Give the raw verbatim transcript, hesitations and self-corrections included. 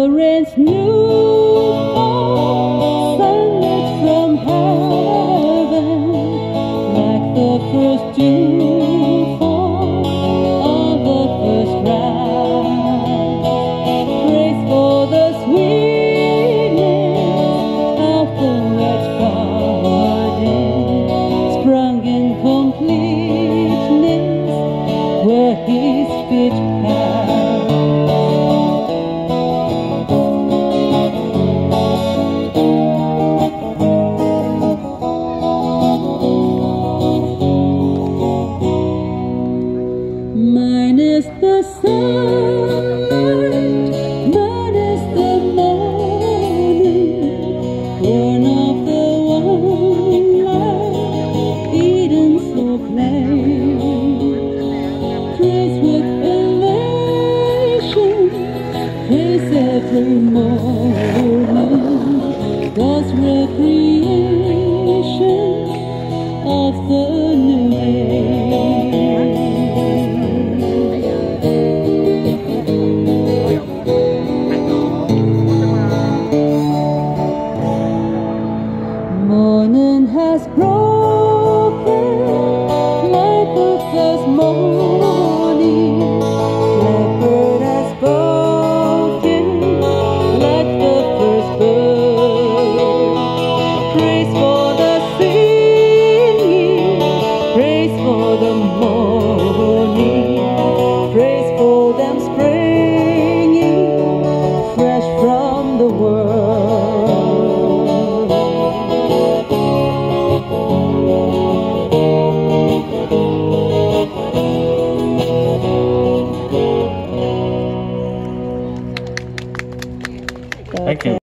the rain's new fall, sunlit from heaven, like the first dew fall on the first rise. Praise for the sweetness of the red garden, sprung in completeness where his feet pass. Mine is the sun.